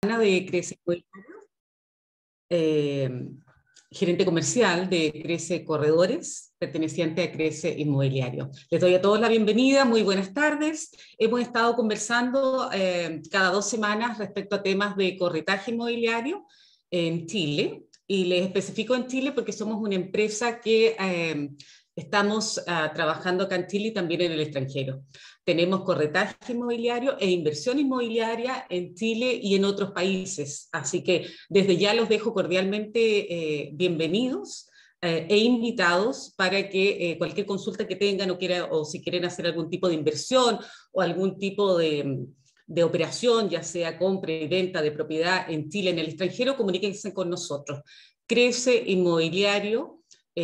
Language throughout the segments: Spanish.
De Crece, eh, gerente comercial de Crece Corredores, perteneciente a Crece Inmobiliario. Les doy a todos la bienvenida, muy buenas tardes. Hemos estado conversando cada 2 semanas respecto a temas de corretaje inmobiliario en Chile, y les especifico en Chile porque somos una empresa que estamos trabajando acá en Chile y también en el extranjero. Tenemos corretaje inmobiliario e inversión inmobiliaria en Chile y en otros países. Así que desde ya los dejo cordialmente bienvenidos e invitados para que cualquier consulta que tengan o si quieren hacer algún tipo de inversión o algún tipo de operación, ya sea compra y venta de propiedad en Chile, en el extranjero, comuníquense con nosotros. Crece Inmobiliario.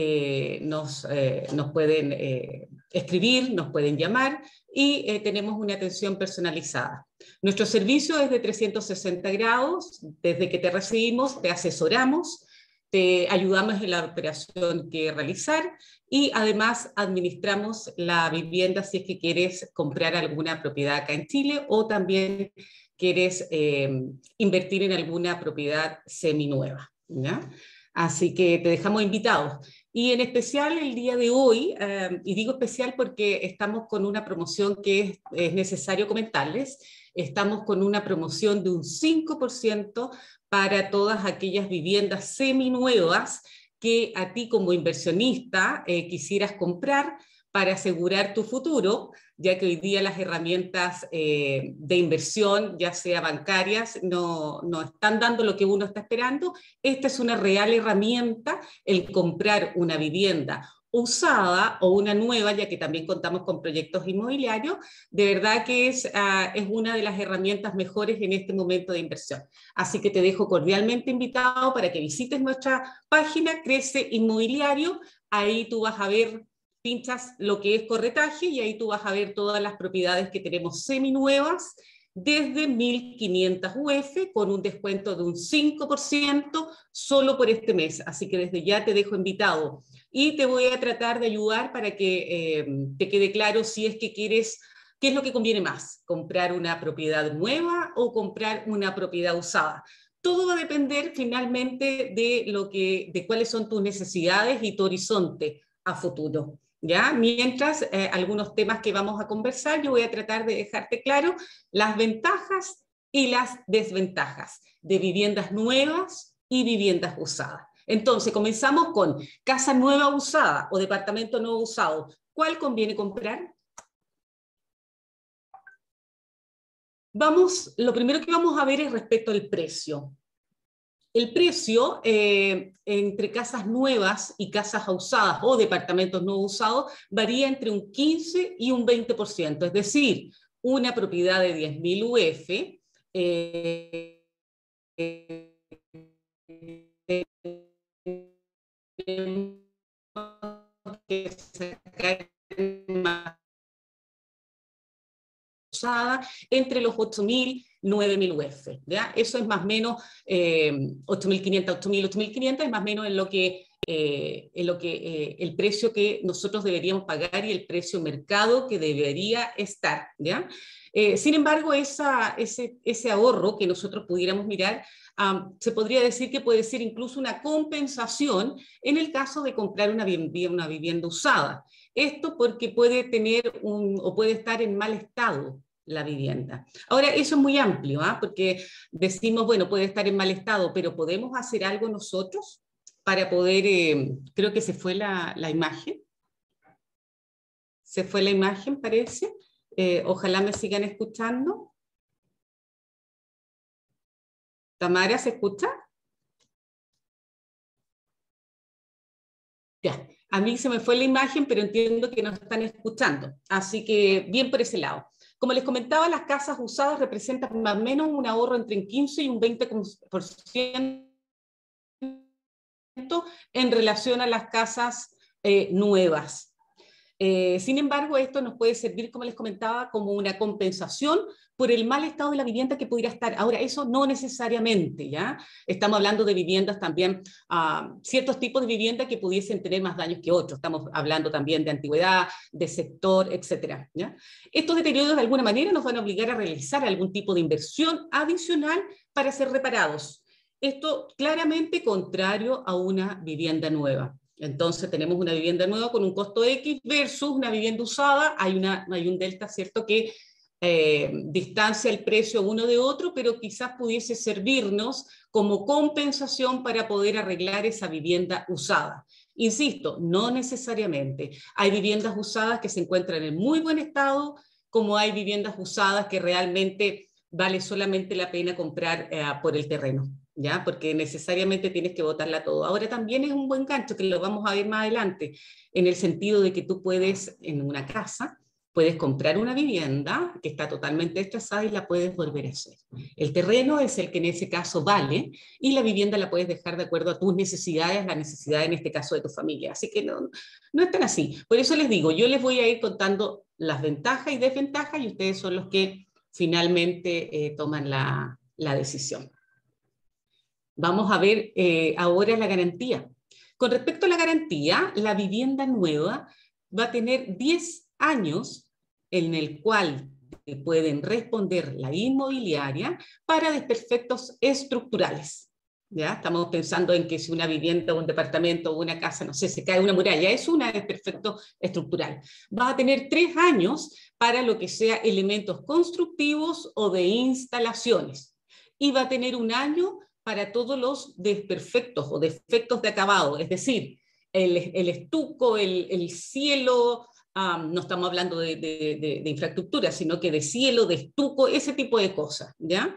Nos pueden escribir, nos pueden llamar y tenemos una atención personalizada. Nuestro servicio es de 360 grados, desde que te recibimos, te asesoramos, te ayudamos en la operación que realizar y además administramos la vivienda si es que quieres comprar alguna propiedad acá en Chile o también quieres invertir en alguna propiedad seminueva, ¿ya? Así que te dejamos invitados. Y en especial el día de hoy, y digo especial porque estamos con una promoción que es necesario comentarles, estamos con una promoción de un 5% para todas aquellas viviendas seminuevas que a ti como inversionista quisieras comprar para asegurar tu futuro, ya que hoy día las herramientas de inversión, ya sea bancarias, no están dando lo que uno está esperando. Esta es una real herramienta, el comprar una vivienda usada o una nueva, ya que también contamos con proyectos inmobiliarios. De verdad que es una de las herramientas mejores en este momento de inversión. Así que te dejo cordialmente invitado para que visites nuestra página Crece Inmobiliario. Ahí tú vas a ver, pinchas lo que es corretaje y ahí tú vas a ver todas las propiedades que tenemos seminuevas desde 1.500 UF con un descuento de un 5% solo por este mes. Así que desde ya te dejo invitado y te voy a tratar de ayudar para que te quede claro si es que quieres, qué es lo que conviene más, comprar una propiedad nueva o comprar una propiedad usada. Todo va a depender finalmente de cuáles son tus necesidades y tu horizonte a futuro. ¿Ya? Mientras algunos temas que vamos a conversar, yo voy a tratar de dejarte claro las ventajas y las desventajas de viviendas nuevas y viviendas usadas. Entonces, comenzamos con casa nueva usada o departamento nuevo usado. ¿Cuál conviene comprar? Lo primero que vamos a ver es respecto al precio. El precio entre casas nuevas y casas usadas o departamentos no usados varía entre un 15 y un 20%, es decir, una propiedad de 10.000 UF que se cae usada entre los 8.000, 9.000 UF. ¿Ya? Eso es más o menos 8.500, 8.000, 8.500 es más o menos en lo que el precio que nosotros deberíamos pagar y el precio mercado que debería estar. ¿Ya? Sin embargo, ese ahorro que nosotros pudiéramos mirar, se podría decir que puede ser incluso una compensación en el caso de comprar una vivienda usada. Esto porque puede tener o puede estar en mal estado la vivienda. Ahora, eso es muy amplio, porque decimos, bueno, puede estar en mal estado, pero ¿podemos hacer algo nosotros para poder, creo que se fue la imagen? Se fue la imagen, parece. Ojalá me sigan escuchando. Tamara, ¿se escucha? Ya, a mí se me fue la imagen, pero entiendo que nos están escuchando. Así que bien por ese lado. Como les comentaba, las casas usadas representan más o menos un ahorro entre un 15 y un 20% en relación a las casas nuevas. Sin embargo, esto nos puede servir, como les comentaba, como una compensación por el mal estado de la vivienda que pudiera estar. Ahora, eso no necesariamente, ¿ya? Estamos hablando de viviendas también, ciertos tipos de vivienda que pudiesen tener más daños que otros. Estamos hablando también de antigüedad, de sector, etcétera, ¿ya? Estos deterioros de alguna manera nos van a obligar a realizar algún tipo de inversión adicional para ser reparados. Esto claramente contrario a una vivienda nueva. Entonces tenemos una vivienda nueva con un costo X versus una vivienda usada, hay un delta, ¿cierto?, que distancia el precio uno de otro, pero quizás pudiese servirnos como compensación para poder arreglar esa vivienda usada. Insisto, no necesariamente. Hay viviendas usadas que se encuentran en muy buen estado, como hay viviendas usadas que realmente vale solamente la pena comprar por el terreno, ¿ya? Porque necesariamente tienes que botarla todo. Ahora también es un buen gancho, que lo vamos a ver más adelante, en el sentido de que tú puedes, en una casa, puedes comprar una vivienda que está totalmente destrozada y la puedes volver a hacer. El terreno es el que en ese caso vale y la vivienda la puedes dejar de acuerdo a tus necesidades, la necesidad en este caso de tu familia. Así que no es tan así. Por eso les digo, yo les voy a ir contando las ventajas y desventajas y ustedes son los que finalmente toman la decisión. Vamos a ver ahora la garantía. Con respecto a la garantía, la vivienda nueva va a tener 10 años en el cual pueden responder la inmobiliaria para desperfectos estructurales. ¿Ya? Estamos pensando en que si una vivienda, un departamento o una casa, no sé, se cae una muralla, es un desperfecto estructural. Va a tener 3 años para lo que sea elementos constructivos o de instalaciones. Y va a tener 1 año para todos los desperfectos o defectos de acabado, es decir, el estuco, el cielo, no estamos hablando de infraestructura, sino que de cielo, de estuco, ese tipo de cosas, ¿ya?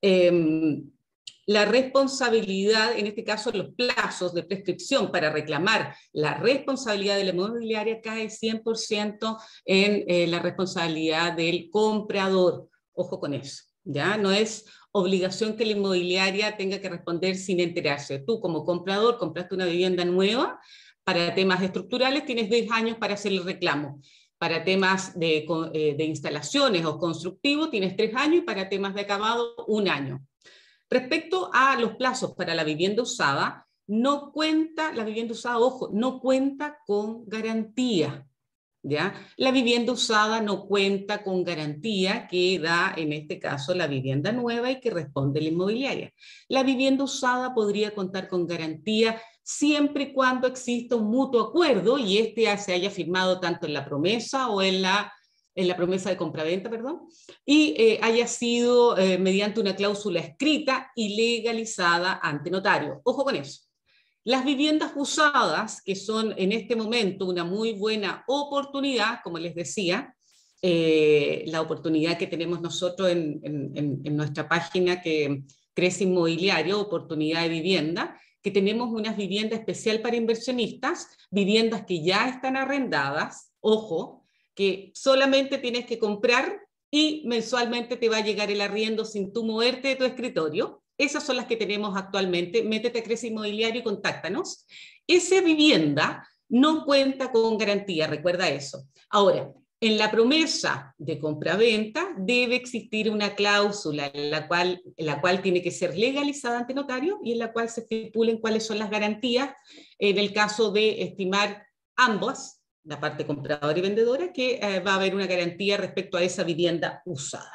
La responsabilidad, en este caso los plazos de prescripción para reclamar la responsabilidad de la inmobiliaria cae 100% en la responsabilidad del comprador. Ojo con eso, ¿ya? No es obligación que la inmobiliaria tenga que responder sin enterarse. Tú como comprador compraste una vivienda nueva, para temas estructurales tienes 10 años para hacer el reclamo. Para temas de instalaciones o constructivos tienes 3 años y para temas de acabado 1 año. Respecto a los plazos para la vivienda usada, no cuenta, la vivienda usada, ojo, no cuenta con garantía, ¿ya? La vivienda usada no cuenta con garantía que da, en este caso, la vivienda nueva y que responde la inmobiliaria. La vivienda usada podría contar con garantía siempre y cuando exista un mutuo acuerdo y se haya firmado tanto en la promesa o en la promesa de compraventa, perdón, y haya sido mediante una cláusula escrita y legalizada ante notario. Ojo con eso. Las viviendas usadas, que son en este momento una muy buena oportunidad, como les decía, la oportunidad que tenemos nosotros en nuestra página que Crece Inmobiliario, Oportunidad de Vivienda, que tenemos una vivienda especial para inversionistas, viviendas que ya están arrendadas, ojo, que solamente tienes que comprar y mensualmente te va a llegar el arriendo sin tú moverte de tu escritorio. Esas son las que tenemos actualmente. Métete a Crece Inmobiliario y contáctanos. Esa vivienda no cuenta con garantía, recuerda eso. Ahora, en la promesa de compraventa debe existir una cláusula en la cual tiene que ser legalizada ante notario y en la cual se estipulen cuáles son las garantías en el caso de estimar ambas, la parte compradora y vendedora, que va a haber una garantía respecto a esa vivienda usada.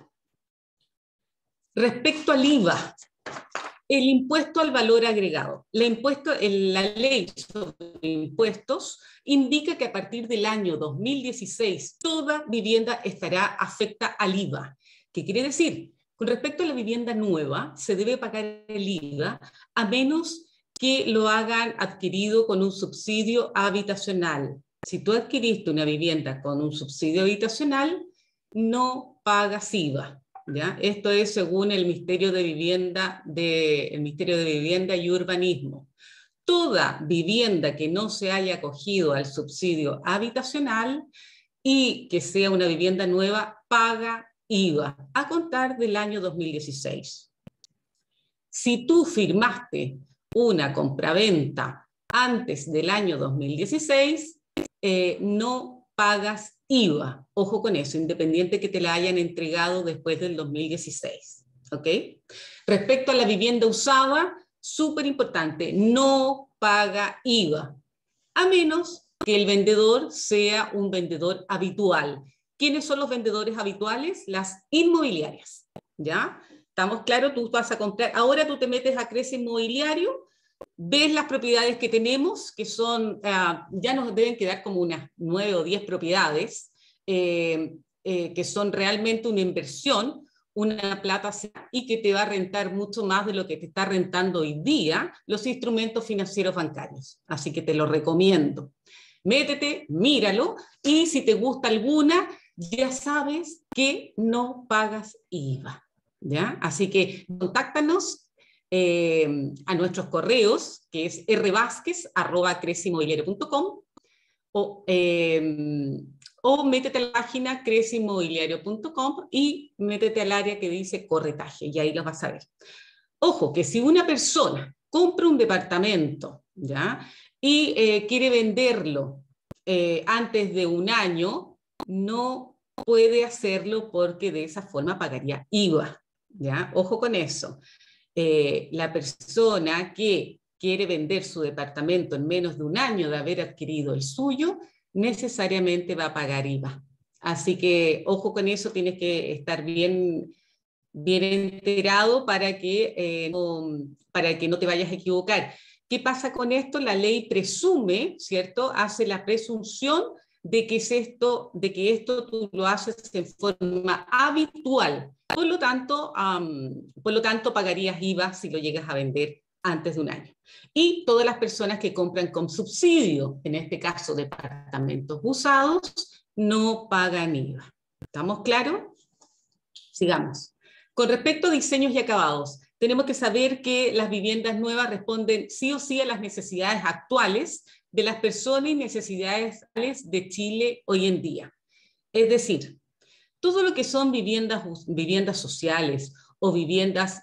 Respecto al IVA, el impuesto al valor agregado. La ley sobre impuestos indica que a partir del año 2016 toda vivienda estará afecta al IVA. ¿Qué quiere decir? Con respecto a la vivienda nueva, se debe pagar el IVA a menos que lo hagan adquirido con un subsidio habitacional. Si tú adquiriste una vivienda con un subsidio habitacional, no pagas IVA. ¿Ya? Esto es según el Ministerio de Vivienda y Urbanismo. Toda vivienda que no se haya acogido al subsidio habitacional y que sea una vivienda nueva paga IVA a contar del año 2016. Si tú firmaste una compraventa antes del año 2016, no pagas IVA. Ojo con eso, independiente que te la hayan entregado después del 2016. ¿Ok? Respecto a la vivienda usada, súper importante, no paga IVA, a menos que el vendedor sea un vendedor habitual. ¿Quiénes son los vendedores habituales? Las inmobiliarias, ¿ya? ¿Estamos claros? Tú vas a comprar, ahora tú te metes a Crece Inmobiliario, ves las propiedades que tenemos, que son, ya nos deben quedar como unas 9 o 10 propiedades, que son realmente una inversión, una plata y que te va a rentar mucho más de lo que te está rentando hoy día los instrumentos financieros bancarios. Así que te lo recomiendo. Métete, míralo, y si te gusta alguna, ya sabes que no pagas IVA. ¿Ya? Así que contáctanos a nuestros correos, que es rvasquez@creceinmobiliario.com, o métete a la página creceinmobiliario.com y métete al área que dice corretaje, y ahí lo vas a ver. Ojo, que si una persona compra un departamento, ¿ya? Y quiere venderlo antes de un año, no puede hacerlo porque de esa forma pagaría IVA, ¿ya? Ojo con eso. La persona que quiere vender su departamento en menos de un año de haber adquirido el suyo, necesariamente va a pagar IVA. Así que ojo con eso, tienes que estar bien enterado para que no te vayas a equivocar. ¿Qué pasa con esto? La ley presume, ¿cierto? Hace la presunción de que esto tú lo haces en forma habitual. Por lo tanto, pagarías IVA si lo llegas a vender antes de un año. Y todas las personas que compran con subsidio, en este caso departamentos usados, no pagan IVA. ¿Estamos claros? Sigamos. Con respecto a diseños y acabados, tenemos que saber que las viviendas nuevas responden sí o sí a las necesidades actuales de las personas y necesidades de Chile hoy en día. Es decir, todo lo que son viviendas sociales o viviendas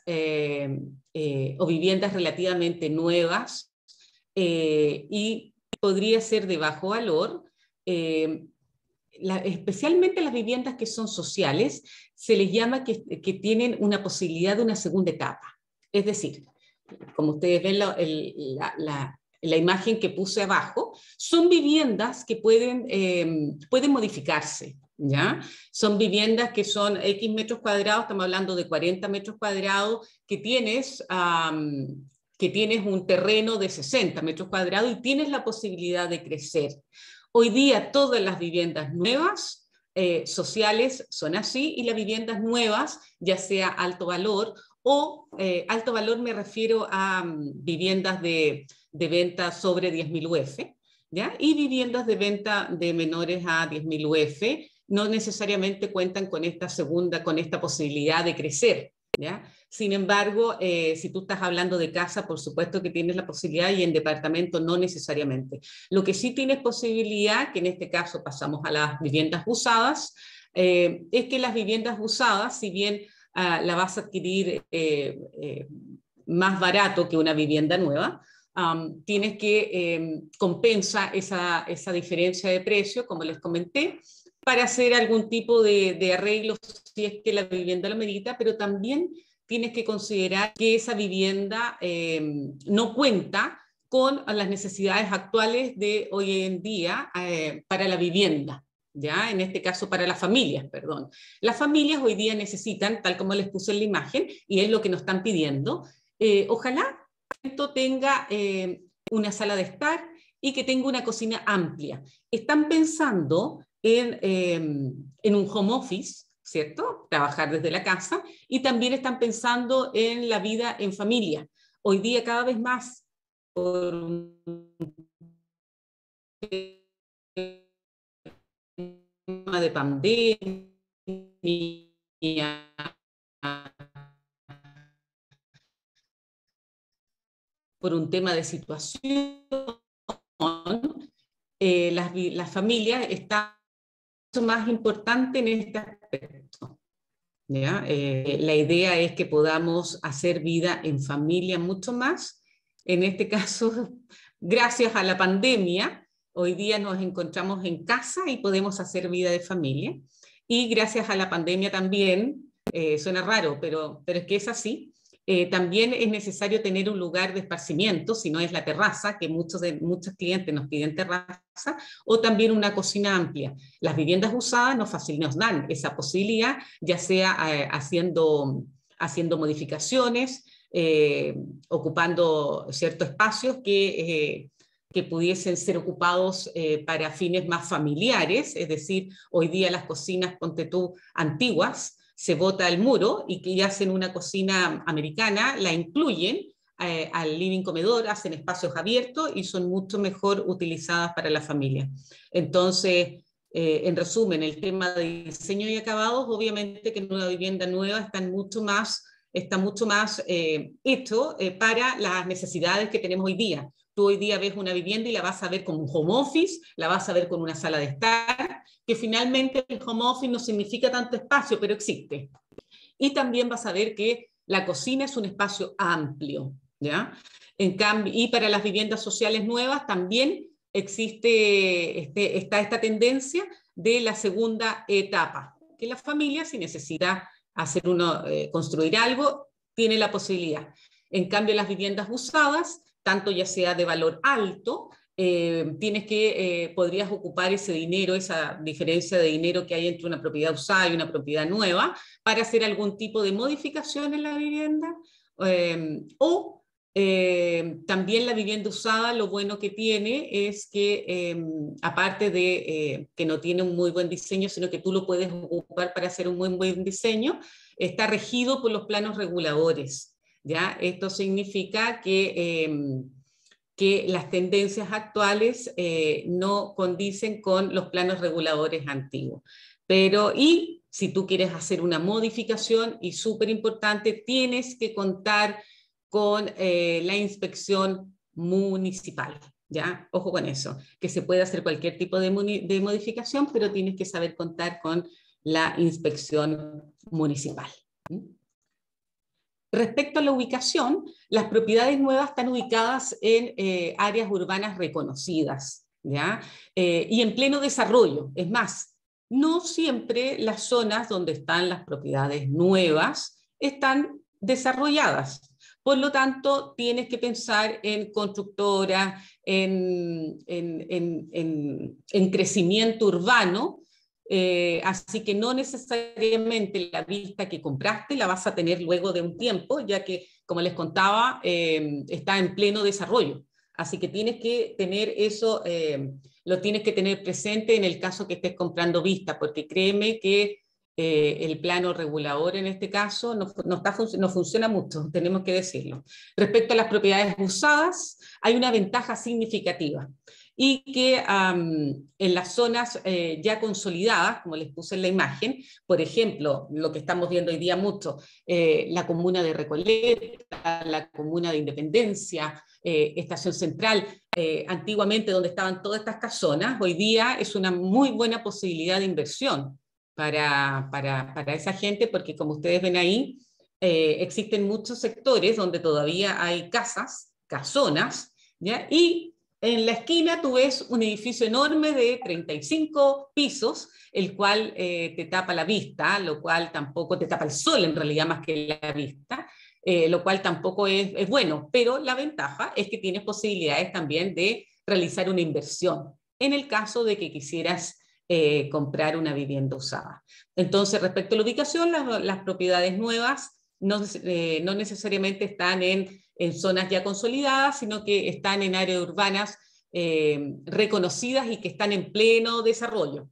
relativamente nuevas y podría ser de bajo valor, especialmente las viviendas que son sociales, se les llama que tienen una posibilidad de una segunda etapa. Es decir, como ustedes ven la imagen que puse abajo, son viviendas que pueden modificarse, ¿ya? Son viviendas que son X metros cuadrados, estamos hablando de 40 metros cuadrados, que tienes un terreno de 60 metros cuadrados y tienes la posibilidad de crecer. Hoy día todas las viviendas nuevas sociales son así, y las viviendas nuevas, ya sea alto valor o alto valor, me refiero a viviendas de venta sobre 10.000 UF, ¿ya? Y viviendas de venta de menores a 10.000 UF no necesariamente cuentan con esta posibilidad de crecer, ¿ya? Sin embargo, si tú estás hablando de casa, por supuesto que tienes la posibilidad, y en departamento no necesariamente. Lo que sí tienes posibilidad, que en este caso pasamos a las viviendas usadas, es que las viviendas usadas, si bien la vas a adquirir más barato que una vivienda nueva, tienes que compensar esa diferencia de precio, como les comenté, para hacer algún tipo de arreglo si es que la vivienda lo merita, pero también tienes que considerar que esa vivienda no cuenta con las necesidades actuales de hoy en día para la vivienda, ¿ya? En este caso para las familias, perdón. Las familias hoy día necesitan, tal como les puse en la imagen, y es lo que nos están pidiendo, ojalá esto tenga una sala de estar y que tenga una cocina amplia. Están pensando en un home office, ¿cierto? Trabajar desde la casa, y también están pensando en la vida en familia. Hoy día cada vez más, por un tema de pandemia, por un tema de situación, las familias están mucho más importantes en este aspecto, ¿ya? La idea es que podamos hacer vida en familia mucho más. En este caso, gracias a la pandemia, Hoy día nos encontramos en casa y podemos hacer vida de familia. Y gracias a la pandemia también, suena raro, pero es que es así, también es necesario tener un lugar de esparcimiento, si no es la terraza, que muchos clientes nos piden terraza, o también una cocina amplia. Las viviendas usadas nos dan esa posibilidad, ya sea haciendo modificaciones, ocupando ciertos espacios que pudiesen ser ocupados para fines más familiares, es decir, hoy día las cocinas, ponte tú, antiguas, se bota el muro y que hacen una cocina americana, la incluyen al living comedor, hacen espacios abiertos y son mucho mejor utilizadas para la familia. Entonces, en resumen, el tema de diseño y acabados, obviamente que en una vivienda nueva está mucho más hecho para las necesidades que tenemos hoy día. Tú hoy día ves una vivienda y la vas a ver como un home office, la vas a ver con una sala de estar, que finalmente el home office no significa tanto espacio, pero existe. Y también vas a ver que la cocina es un espacio amplio, ¿ya? En cambio, y para las viviendas sociales nuevas también está esta tendencia de la segunda etapa, que la familia, si necesita construir algo, tiene la posibilidad. En cambio, las viviendas usadas, tanto ya sea de valor alto, podrías ocupar ese dinero, esa diferencia de dinero que hay entre una propiedad usada y una propiedad nueva, para hacer algún tipo de modificación en la vivienda, también la vivienda usada, lo bueno que tiene es que, aparte de que no tiene un muy buen diseño, sino que tú lo puedes ocupar para hacer un muy buen diseño, está regido por los planos reguladores, ¿ya? Esto significa que las tendencias actuales no condicen con los planos reguladores antiguos. Y si tú quieres hacer una modificación, y súper importante, tienes que contar con la inspección municipal, ¿ya? Ojo con eso, que se puede hacer cualquier tipo de modificación, pero tienes que saber contar con la inspección municipal. Respecto a la ubicación, las propiedades nuevas están ubicadas en áreas urbanas reconocidas, ¿ya? Y en pleno desarrollo. Es más, no siempre las zonas donde están las propiedades nuevas están desarrolladas. Por lo tanto, tienes que pensar en constructoras, en crecimiento urbano. Así que no necesariamente la vista que compraste la vas a tener luego de un tiempo, ya que, como les contaba, está en pleno desarrollo. Así que tienes que tener eso, lo tienes que tener presente en el caso que estés comprando vista, porque créeme que el plano regulador en este caso no funciona mucho, tenemos que decirlo. Respecto a las propiedades usadas, hay una ventaja significativa, y que en las zonas ya consolidadas, como les puse en la imagen, por ejemplo, lo que estamos viendo hoy día mucho, la comuna de Recoleta, la comuna de Independencia, Estación Central, antiguamente donde estaban todas estas casonas, hoy día es una muy buena posibilidad de inversión para esa gente, porque como ustedes ven ahí, existen muchos sectores donde todavía hay casonas, ¿ya? Y en la esquina tú ves un edificio enorme de 35 pisos, el cual te tapa la vista, lo cual tampoco te tapa el sol en realidad más que la vista, lo cual tampoco es bueno, pero la ventaja es que tienes posibilidades también de realizar una inversión en el caso de que quisieras comprar una vivienda usada. Entonces, respecto a la ubicación, las propiedades nuevas no necesariamente están en zonas ya consolidadas, sino que están en áreas urbanas reconocidas y que están en pleno desarrollo.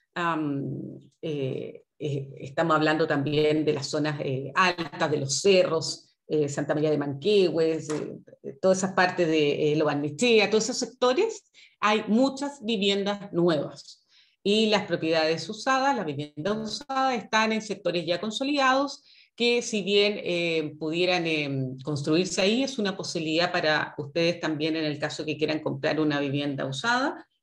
Estamos hablando también de las zonas altas, de los cerros, Santa María de Manquehue, todas esas partes de Lo Barnechea, todos esos sectores, hay muchas viviendas nuevas. Y las propiedades usadas, las viviendas usadas, están en sectores ya consolidados, que si bien pudieran construirse ahí, es una posibilidad para ustedes también en el caso que quieran comprar una vivienda usada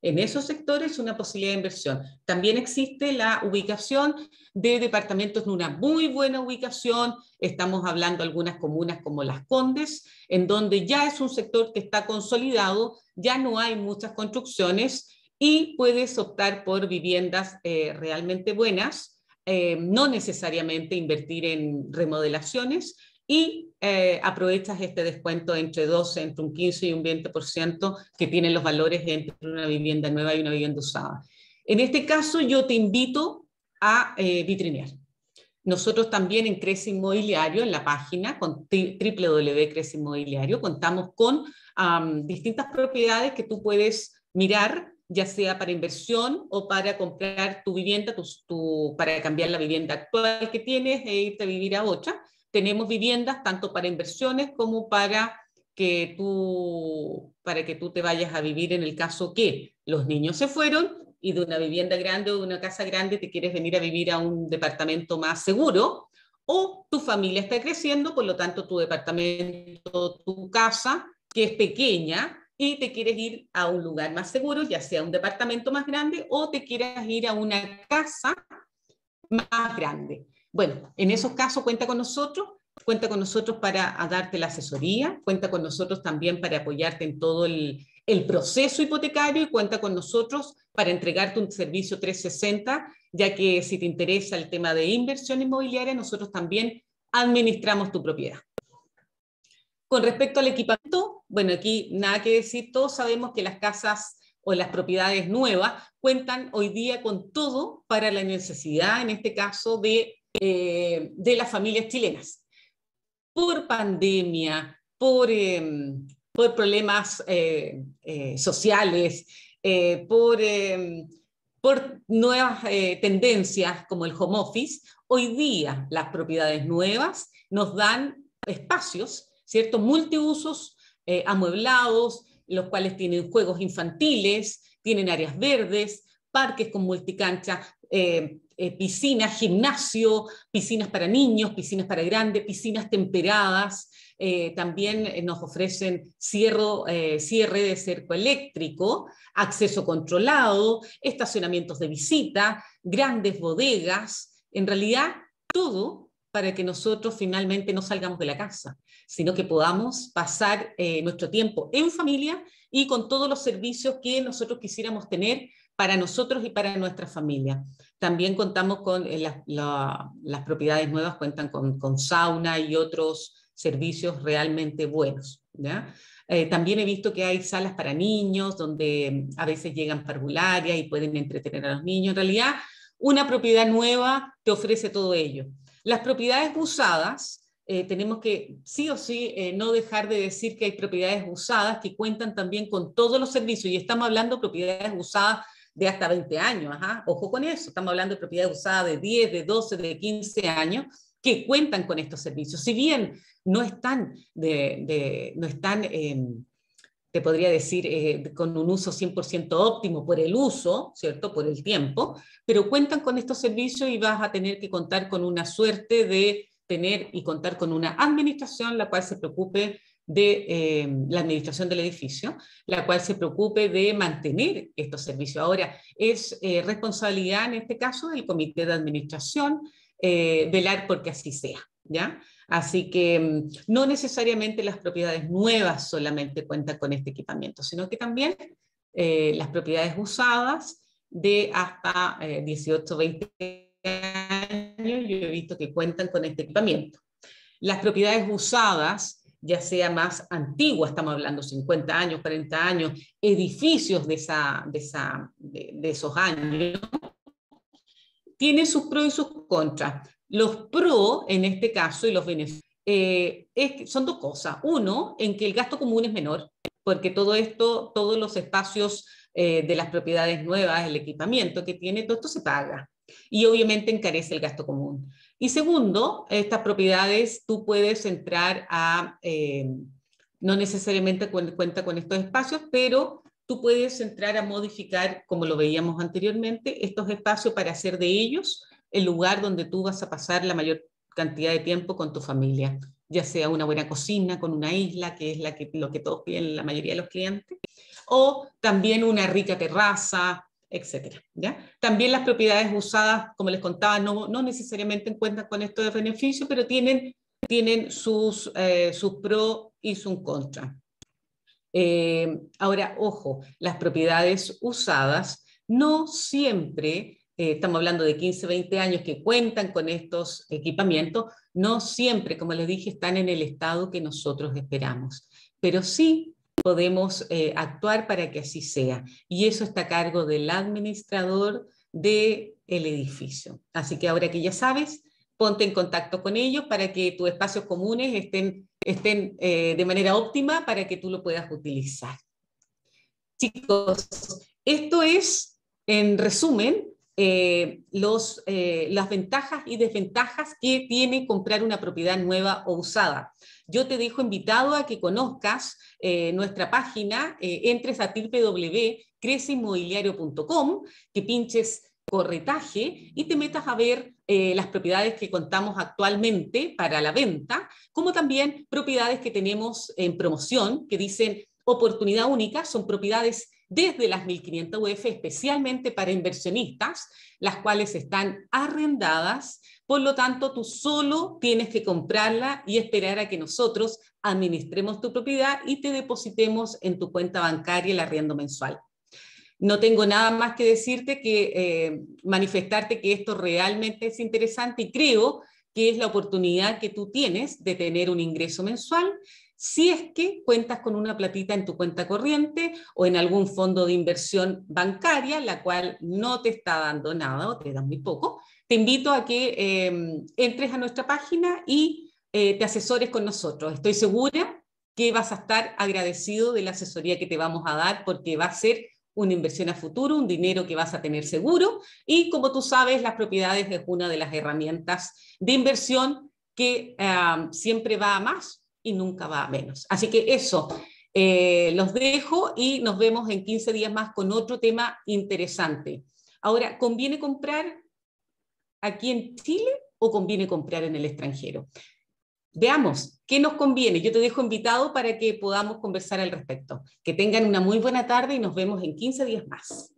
en esos sectores una posibilidad de inversión. También existe la ubicación de departamentos en una muy buena ubicación. Estamos hablando de algunas comunas como Las Condes, en donde ya es un sector que está consolidado, ya no hay muchas construcciones y puedes optar por viviendas realmente buenas, no necesariamente invertir en remodelaciones, y aprovechas este descuento entre un 15 y un 20% que tienen los valores entre una vivienda nueva y una vivienda usada. En este caso yo te invito a vitrinear. Nosotros también en Crece Inmobiliario, en la página con www.Crece Inmobiliario, contamos con distintas propiedades que tú puedes mirar, ya sea para inversión o para comprar tu vivienda, para cambiar la vivienda actual que tienes e irte a vivir a otra. Tenemos viviendas tanto para inversiones como para que tú te vayas a vivir en el caso que los niños se fueron y de una vivienda grande o de una casa grande te quieres venir a vivir a un departamento más seguro, o tu familia está creciendo, por lo tanto tu departamento, tu casa, que es pequeña, y te quieres ir a un lugar más seguro, ya sea un departamento más grande o te quieras ir a una casa más grande. Bueno, en esos casos cuenta con nosotros para darte la asesoría, cuenta con nosotros también para apoyarte en todo el proceso hipotecario, y cuenta con nosotros para entregarte un servicio 360, ya que si te interesa el tema de inversión inmobiliaria, nosotros también administramos tu propiedad. Con respecto al equipamiento, bueno, aquí nada que decir, todos sabemos que las casas o las propiedades nuevas cuentan hoy día con todo para la necesidad, en este caso, de las familias chilenas. Por pandemia, por problemas sociales, por nuevas tendencias como el home office, hoy día las propiedades nuevas nos dan espacios, ¿cierto? Multiusos, amueblados, los cuales tienen juegos infantiles, tienen áreas verdes, parques con multicancha, piscinas, gimnasio, piscinas para niños, piscinas para grandes, piscinas temperadas. También nos ofrecen cierre de cerco eléctrico, acceso controlado, estacionamientos de visita, grandes bodegas, en realidad todo para que nosotros finalmente no salgamos de la casa, sino que podamos pasar nuestro tiempo en familia y con todos los servicios que nosotros quisiéramos tener para nosotros y para nuestra familia. También contamos con las propiedades nuevas, cuentan con sauna y otros servicios realmente buenos, ¿ya? También he visto que hay salas para niños, donde a veces llegan parvularias y pueden entretener a los niños. En realidad, una propiedad nueva te ofrece todo ello. Las propiedades usadas, tenemos que sí o sí no dejar de decir que hay propiedades usadas que cuentan también con todos los servicios, y estamos hablando de propiedades usadas de hasta 20 años, ¿ah? Ojo con eso, estamos hablando de propiedades usadas de 10, de 12, de 15 años, que cuentan con estos servicios. Si bien no están, te podría decir, con un uso 100% óptimo por el uso, ¿cierto? Por el tiempo, pero cuentan con estos servicios y vas a tener que contar con una suerte de tener y contar con una administración la cual se preocupe de la administración del edificio, la cual se preocupe de mantener estos servicios. Ahora, es responsabilidad en este caso del comité de administración velar porque así sea, ¿ya? Así que no necesariamente las propiedades nuevas solamente cuentan con este equipamiento, sino que también las propiedades usadas de hasta 18, 20 años, yo he visto que cuentan con este equipamiento. Las propiedades usadas, ya sea más antiguas, estamos hablando 50 años, 40 años, edificios de esos años, tienen sus pros y sus contras. Los pros, en este caso, y los beneficios, son dos cosas. Uno, en que el gasto común es menor, porque todos los espacios de las propiedades nuevas, el equipamiento que tiene, todo esto se paga. Y obviamente encarece el gasto común. Y segundo, estas propiedades tú puedes entrar no necesariamente cuenta con estos espacios, pero tú puedes entrar a modificar, como lo veíamos anteriormente, estos espacios para hacer de ellos el lugar donde tú vas a pasar la mayor cantidad de tiempo con tu familia. ya sea una buena cocina con una isla, que es lo que todos piden la mayoría de los clientes, o también una rica terraza, etcétera, ¿ya? También las propiedades usadas, como les contaba, no necesariamente cuentan con esto de beneficio, pero tienen sus pros y sus contras. Ahora, ojo, las propiedades usadas no siempre, estamos hablando de 15, 20 años que cuentan con estos equipamientos, no siempre, como les dije, están en el estado que nosotros esperamos, pero sí podemos actuar para que así sea. Y eso está a cargo del administrador del edificio. Así que ahora que ya sabes, ponte en contacto con ellos para que tus espacios comunes estén de manera óptima para que tú lo puedas utilizar. Chicos, esto es, en resumen, las ventajas y desventajas que tiene comprar una propiedad nueva o usada. Yo te dejo invitado a que conozcas nuestra página, entres a www.creceinmobiliario.com, que pinches corretaje y te metas a ver las propiedades que contamos actualmente para la venta, como también propiedades que tenemos en promoción, que dicen oportunidad única, son propiedades desde las 1.500 UF, especialmente para inversionistas, las cuales están arrendadas, por lo tanto tú solo tienes que comprarla y esperar a que nosotros administremos tu propiedad y te depositemos en tu cuenta bancaria el arriendo mensual. No tengo nada más que decirte que manifestarte que esto realmente es interesante y creo que es la oportunidad que tú tienes de tener un ingreso mensual si es que cuentas con una platita en tu cuenta corriente o en algún fondo de inversión bancaria, la cual no te está dando nada o te da muy poco. Te invito a que entres a nuestra página y te asesores con nosotros. Estoy segura que vas a estar agradecido de la asesoría que te vamos a dar porque va a ser una inversión a futuro, un dinero que vas a tener seguro y como tú sabes, las propiedades es una de las herramientas de inversión que siempre va a más y nunca va a menos. Así que eso, los dejo y nos vemos en 15 días más con otro tema interesante. Ahora, ¿conviene comprar aquí en Chile o conviene comprar en el extranjero? Veamos, ¿qué nos conviene? Yo te dejo invitado para que podamos conversar al respecto. Que tengan una muy buena tarde y nos vemos en 15 días más.